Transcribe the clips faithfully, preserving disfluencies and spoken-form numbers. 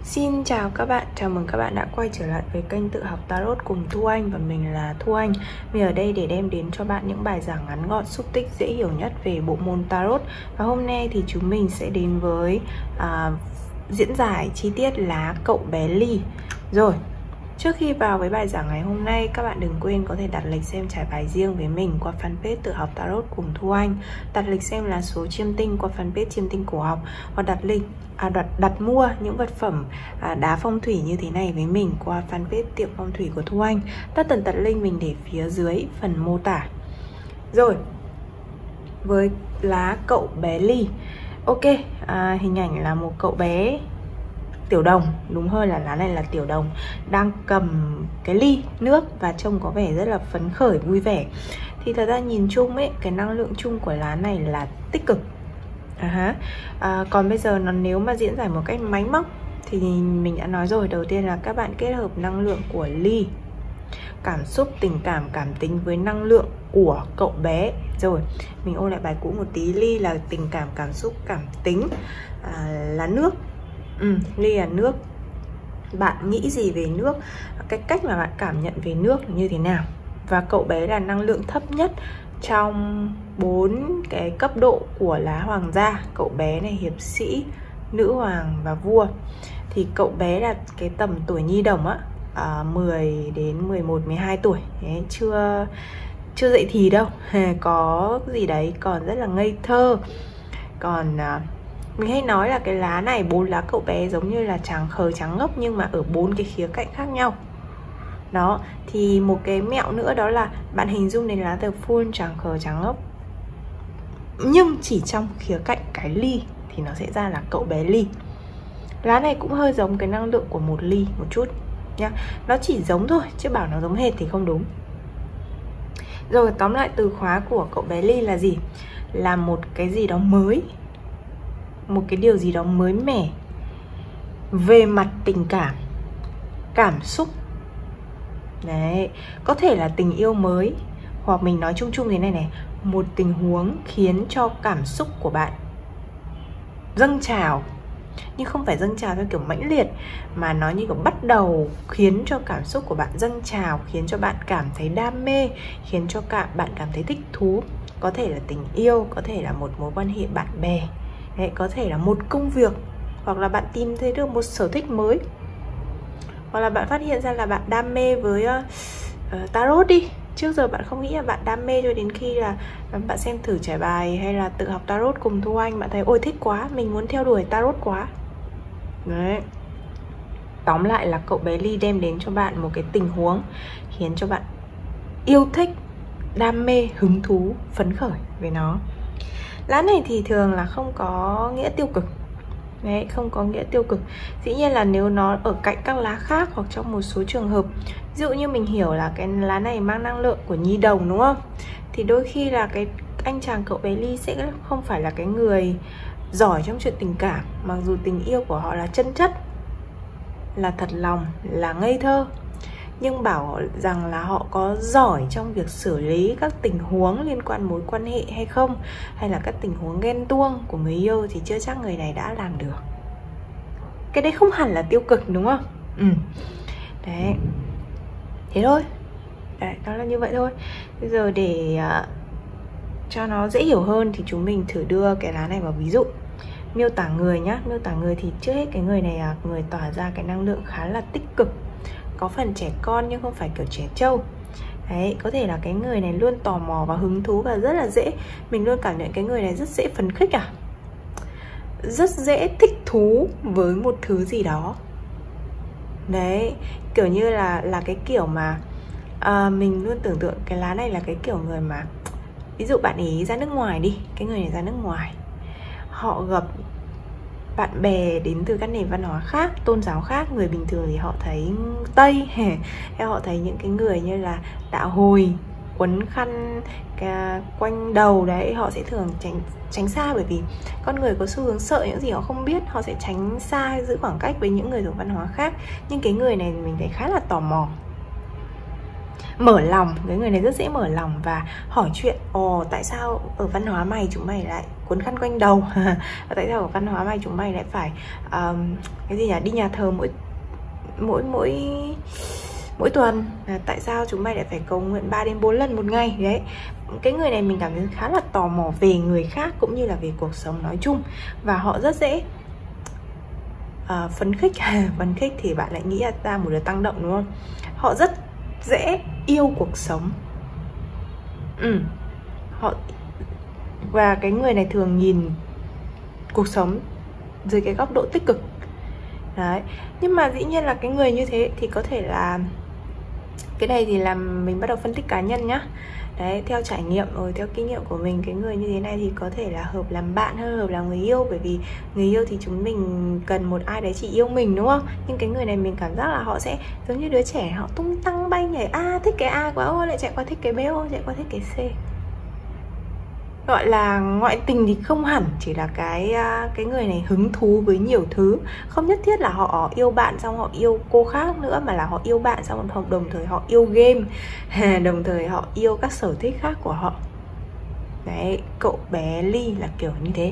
Xin chào các bạn, chào mừng các bạn đã quay trở lại với kênh Tự học Tarot cùng Thu Anh. Và mình là Thu Anh. Mình ở đây để đem đến cho bạn những bài giảng ngắn gọn, xúc tích, dễ hiểu nhất về bộ môn Tarot. Và hôm nay thì chúng mình sẽ đến với à, diễn giải chi tiết lá cậu bé Ly. Rồi, trước khi vào với bài giảng ngày hôm nay, các bạn đừng quên có thể đặt lịch xem trải bài riêng với mình qua fanpage Tự học Tarot cùng Thu Anh, đặt lịch xem lá số chiêm tinh qua fanpage Chiêm tinh cổ học, hoặc đặt lịch à, đặt, đặt mua những vật phẩm à, đá phong thủy như thế này với mình qua fanpage Tiệm Phong thủy của Thu Anh. Tất tần tật link mình để phía dưới phần mô tả. Rồi, với lá cậu bé Ly, ok, à, hình ảnh là một cậu bé tiểu đồng, đúng hơn là lá này là tiểu đồng, đang cầm cái ly nước và trông có vẻ rất là phấn khởi, vui vẻ. Thì thật ra nhìn chung ấy, cái năng lượng chung của lá này là tích cực. À, à, còn bây giờ nó nếu mà diễn giải một cách máy móc thì mình đã nói rồi, đầu tiên là các bạn kết hợp năng lượng của ly, cảm xúc, tình cảm, cảm tính với năng lượng của cậu bé. Rồi, mình ôn lại bài cũ một tí. Ly là tình cảm, cảm xúc, cảm tính, à, là nước. Ừ, ly là nước. Bạn nghĩ gì về nước? Cái cách mà bạn cảm nhận về nước như thế nào? Và cậu bé là năng lượng thấp nhất trong bốn cái cấp độ của lá hoàng gia. Cậu bé này hiệp sĩ, nữ hoàng và vua. Thì cậu bé là cái tầm tuổi nhi đồng á, à, mười đến mười một, mười hai tuổi. Đấy, chưa chưa dậy thì đâu. Có gì đấy còn rất là ngây thơ. Còn à, mình hay nói là cái lá này, bốn lá cậu bé giống như là trắng khờ trắng ngốc, nhưng mà ở bốn cái khía cạnh khác nhau. Đó, thì một cái mẹo nữa đó là bạn hình dung đến lá The Fool trắng khờ trắng ngốc, nhưng chỉ trong khía cạnh cái ly thì nó sẽ ra là cậu bé Ly. Lá này cũng hơi giống cái năng lượng của một ly một chút nhá. Nó chỉ giống thôi, chứ bảo nó giống hệt thì không đúng. Rồi, tóm lại từ khóa của cậu bé Ly là gì? Là một cái gì đó mới, một cái điều gì đó mới mẻ về mặt tình cảm, cảm xúc. Đấy, có thể là tình yêu mới, hoặc mình nói chung chung thế này này, một tình huống khiến cho cảm xúc của bạn dâng trào. Nhưng không phải dâng trào theo kiểu mãnh liệt, mà nó như kiểu bắt đầu khiến cho cảm xúc của bạn dâng trào, khiến cho bạn cảm thấy đam mê, khiến cho cả bạn cảm thấy thích thú. Có thể là tình yêu, có thể là một mối quan hệ bạn bè. Đấy, có thể là một công việc, hoặc là bạn tìm thấy được một sở thích mới, hoặc là bạn phát hiện ra là bạn đam mê với uh, uh, tarot đi. Trước giờ bạn không nghĩ là bạn đam mê, cho đến khi là bạn xem thử trải bài hay là tự học tarot cùng Thu Anh, bạn thấy ôi thích quá, mình muốn theo đuổi tarot quá. Đấy, tóm lại là cậu bé Ly đem đến cho bạn một cái tình huống khiến cho bạn yêu thích, đam mê, hứng thú, phấn khởi với nó. Lá này thì thường là không có nghĩa tiêu cực. Đấy, không có nghĩa tiêu cực. Dĩ nhiên là nếu nó ở cạnh các lá khác, hoặc trong một số trường hợp, ví dụ như mình hiểu là cái lá này mang năng lượng của nhi đồng, đúng không? Thì đôi khi là cái anh chàng cậu bé Ly sẽ không phải là cái người giỏi trong chuyện tình cảm, mặc dù tình yêu của họ là chân chất, là thật lòng, là ngây thơ. Nhưng bảo rằng là họ có giỏi trong việc xử lý các tình huống liên quan mối quan hệ hay không, hay là các tình huống ghen tuông của người yêu, thì chưa chắc người này đã làm được. Cái đấy không hẳn là tiêu cực, đúng không? Ừ. Đấy, thế thôi. Đấy, đó là như vậy thôi. Bây giờ để uh, cho nó dễ hiểu hơn thì chúng mình thử đưa cái lá này vào ví dụ. Miêu tả người nhá. Miêu tả người thì trước hết cái người này là người tỏa ra cái năng lượng khá là tích cực, có phần trẻ con nhưng không phải kiểu trẻ trâu. Đấy, có thể là cái người này luôn tò mò và hứng thú, và rất là dễ, mình luôn cảm nhận cái người này rất dễ phấn khích, à rất dễ thích thú với một thứ gì đó. Đấy, kiểu như là là cái kiểu mà à, mình luôn tưởng tượng cái lá này là cái kiểu người mà, ví dụ bạn ấy ra nước ngoài đi, cái người này ra nước ngoài, họ gặp bạn bè đến từ các nền văn hóa khác, tôn giáo khác. Người bình thường thì họ thấy Tây, hay họ thấy những cái người như là đạo Hồi, quấn khăn cái, quanh đầu đấy, họ sẽ thường tránh tránh xa, bởi vì con người có xu hướng sợ những gì họ không biết, họ sẽ tránh xa, giữ khoảng cách với những người thuộc văn hóa khác. Nhưng cái người này mình thấy khá là tò mò. mở lòng, cái người này rất dễ mở lòng và hỏi chuyện. Ồ, tại sao ở văn hóa mày chúng mày lại cuốn khăn quanh đầu? Tại sao ở văn hóa mày chúng mày lại phải um, cái gì nhỉ, đi nhà thờ mỗi mỗi mỗi mỗi tuần? À, tại sao chúng mày lại phải cầu nguyện ba đến bốn lần một ngày? Đấy, cái người này mình cảm thấy khá là tò mò về người khác cũng như là về cuộc sống nói chung, và họ rất dễ uh, phấn khích. Phấn khích thì bạn lại nghĩ là ta một đứa tăng động đúng không? Họ rất dễ yêu cuộc sống. Ừ. Họ và cái người này thường nhìn cuộc sống dưới cái góc độ tích cực. Đấy. Nhưng mà dĩ nhiên là cái người như thế thì có thể là, cái này thì là mình bắt đầu phân tích cá nhân nhá. Đấy, theo trải nghiệm rồi theo kinh nghiệm của mình, cái người như thế này thì có thể là hợp làm bạn hơn hợp làm người yêu. Bởi vì người yêu thì chúng mình cần một ai đấy chỉ yêu mình đúng không? Nhưng cái người này mình cảm giác là họ sẽ giống như đứa trẻ, họ tung tăng bay nhảy, a thích cái A quá, ô lại chạy qua thích cái B, ô chạy qua thích cái C. Gọi là ngoại tình thì không hẳn, chỉ là cái cái người này hứng thú với nhiều thứ. Không nhất thiết là họ yêu bạn xong họ yêu cô khác nữa, mà là họ yêu bạn xong họ đồng thời họ yêu game, đồng thời họ yêu các sở thích khác của họ. Đấy, cậu bé Ly là kiểu như thế.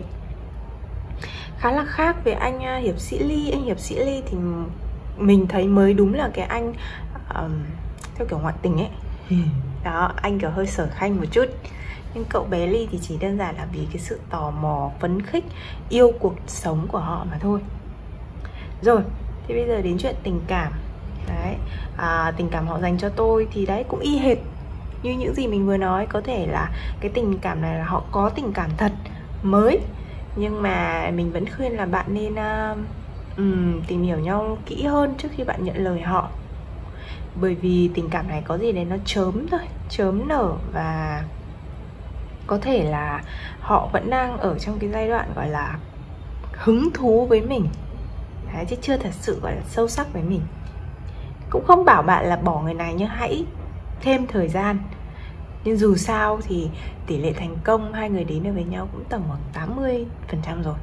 Khá là khác với anh hiệp sĩ Ly. Anh hiệp sĩ Ly thì mình thấy mới đúng là cái anh um, theo kiểu ngoại tình ấy. Đó, anh kiểu hơi sở khanh một chút. Nhưng cậu bé Ly thì chỉ đơn giản là vì cái sự tò mò, phấn khích, yêu cuộc sống của họ mà thôi. Rồi, thì bây giờ đến chuyện tình cảm. Đấy, à, tình cảm họ dành cho tôi thì đấy cũng y hệt như những gì mình vừa nói. Có thể là cái tình cảm này là họ có tình cảm thật mới, nhưng mà mình vẫn khuyên là bạn nên uh, um, tìm hiểu nhau kỹ hơn trước khi bạn nhận lời họ. Bởi vì tình cảm này có gì đấy nó chớm thôi, chớm nở, và có thể là họ vẫn đang ở trong cái giai đoạn gọi là hứng thú với mình. Đấy, chứ chưa thật sự gọi là sâu sắc với mình. Cũng không bảo bạn là bỏ người này, nhưng hãy thêm thời gian. Nhưng dù sao thì tỷ lệ thành công hai người đến được với nhau cũng tầm khoảng tám mươi phần trăm rồi.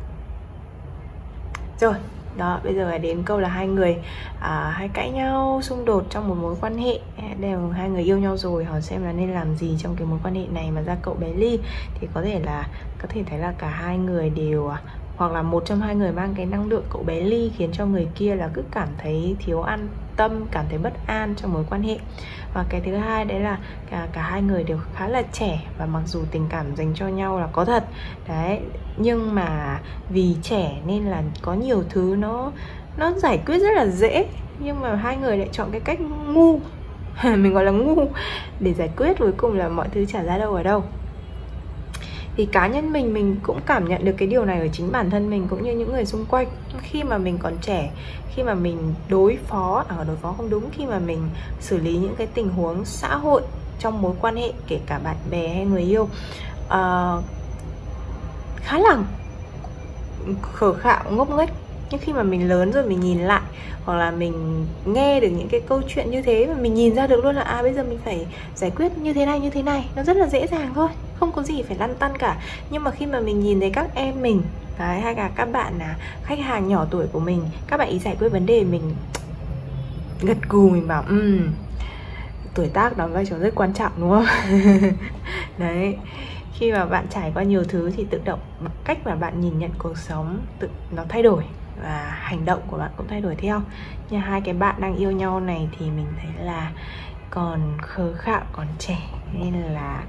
Rồi, đó, bây giờ là đến câu là hai người à, hay cãi nhau, xung đột trong một mối quan hệ. Đều hai người yêu nhau rồi, hỏi xem là nên làm gì trong cái mối quan hệ này mà ra cậu bé Ly. Thì có thể là có thể thấy là cả hai người đều, hoặc là một trong hai người mang cái năng lượng cậu bé Ly, khiến cho người kia là cứ cảm thấy thiếu an tâm, cảm thấy bất an trong mối quan hệ. Và cái thứ hai đấy là cả, cả hai người đều khá là trẻ, và mặc dù tình cảm dành cho nhau là có thật đấy, nhưng mà vì trẻ nên là có nhiều thứ nó nó giải quyết rất là dễ, nhưng mà hai người lại chọn cái cách ngu mình gọi là ngu để giải quyết, cuối cùng là mọi thứ chả ra đâu ở đâu. Thì cá nhân mình, mình cũng cảm nhận được cái điều này ở chính bản thân mình cũng như những người xung quanh. Khi mà mình còn trẻ, khi mà mình đối phó, à đối phó không đúng, khi mà mình xử lý những cái tình huống xã hội trong mối quan hệ, kể cả bạn bè hay người yêu, uh, khá là khờ khạo, ngốc nghếch. Nhưng khi mà mình lớn rồi mình nhìn lại, hoặc là mình nghe được những cái câu chuyện như thế, mà mình nhìn ra được luôn là à bây giờ mình phải giải quyết như thế này như thế này, nó rất là dễ dàng thôi, không có gì phải lăn tăn cả. Nhưng mà khi mà mình nhìn thấy các em mình đấy, hay là các bạn là khách hàng nhỏ tuổi của mình, các bạn ý giải quyết vấn đề, mình gật gù, mình bảo um, tuổi tác đóng vai trò rất quan trọng đúng không? Đấy, khi mà bạn trải qua nhiều thứ thì tự động cách mà bạn nhìn nhận cuộc sống tự nó thay đổi, và hành động của bạn cũng thay đổi theo. Như hai cái bạn đang yêu nhau này thì mình thấy là còn khờ khạo, còn trẻ, nên là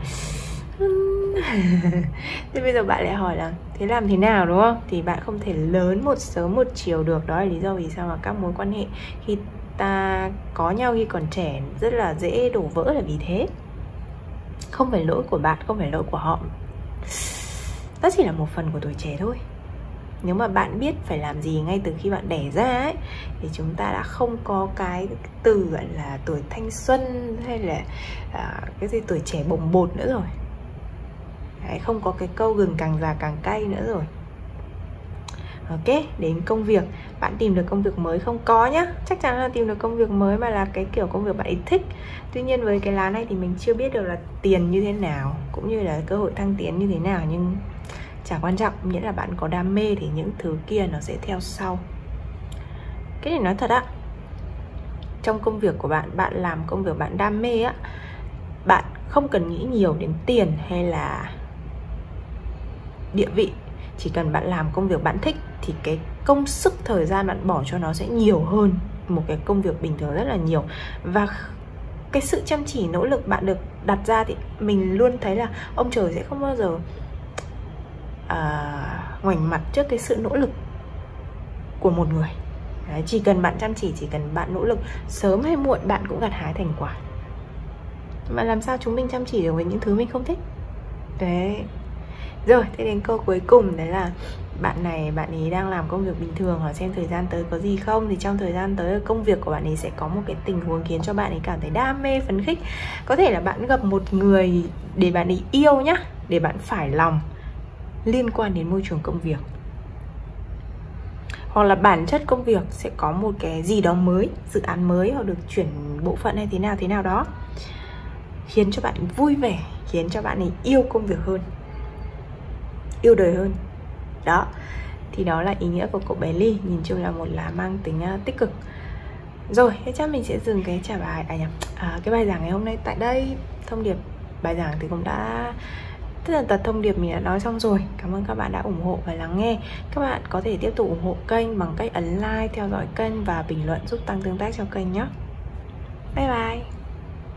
thế bây giờ bạn lại hỏi là thế làm thế nào đúng không? Thì bạn không thể lớn một sớm một chiều được. Đó là lý do vì sao mà các mối quan hệ khi ta có nhau khi còn trẻ rất là dễ đổ vỡ, là vì thế. Không phải lỗi của bạn, không phải lỗi của họ, đó chỉ là một phần của tuổi trẻ thôi. Nếu mà bạn biết phải làm gì ngay từ khi bạn đẻ ra ấy, thì chúng ta đã không có cái từ gọi là tuổi thanh xuân, hay là à, cái gì tuổi trẻ bồng bột nữa rồi. Đấy, không có cái câu gừng càng già càng cay nữa rồi. Ok, đến công việc. Bạn tìm được công việc mới không? Có nhá, chắc chắn là tìm được công việc mới, mà là cái kiểu công việc bạn ấy thích. Tuy nhiên với cái lá này thì mình chưa biết được là tiền như thế nào, cũng như là cơ hội thăng tiến như thế nào. Nhưng chả quan trọng, miễn là bạn có đam mê thì những thứ kia nó sẽ theo sau. Cái này nói thật á, trong công việc của bạn, bạn làm công việc bạn đam mê á, bạn không cần nghĩ nhiều đến tiền hay là địa vị. Chỉ cần bạn làm công việc bạn thích thì cái công sức thời gian bạn bỏ cho nó sẽ nhiều hơn một cái công việc bình thường rất là nhiều. Và cái sự chăm chỉ nỗ lực bạn được đặt ra thì mình luôn thấy là ông trời sẽ không bao giờ à, ngoảnh mặt trước cái sự nỗ lực của một người. Đấy, chỉ cần bạn chăm chỉ, chỉ cần bạn nỗ lực, sớm hay muộn bạn cũng gặt hái thành quả. Mà làm sao chúng mình chăm chỉ được với những thứ mình không thích? Đấy. Rồi, thế đến câu cuối cùng, đấy là bạn này, bạn ấy đang làm công việc bình thường, ở xem thời gian tới có gì không. Thì trong thời gian tới, công việc của bạn ấy sẽ có một cái tình huống khiến cho bạn ấy cảm thấy đam mê, phấn khích. Có thể là bạn gặp một người để bạn ấy yêu nhá, để bạn phải lòng, liên quan đến môi trường công việc. Hoặc là bản chất công việc sẽ có một cái gì đó mới, dự án mới, hoặc được chuyển bộ phận hay thế nào thế nào đó, khiến cho bạn vui vẻ, khiến cho bạn ấy yêu công việc hơn, yêu đời hơn. Đó, thì đó là ý nghĩa của cậu bé Ly. Nhìn chung là một lá mang tính uh, tích cực. Rồi, thế chắc mình sẽ dừng cái trả bài à nhỉ, à, cái bài giảng ngày hôm nay tại đây. Thông điệp bài giảng thì cũng đã, tất tần tật thông điệp mình đã nói xong rồi. Cảm ơn các bạn đã ủng hộ và lắng nghe. Các bạn có thể tiếp tục ủng hộ kênh bằng cách ấn like, theo dõi kênh và bình luận giúp tăng tương tác cho kênh nhé. Bye bye.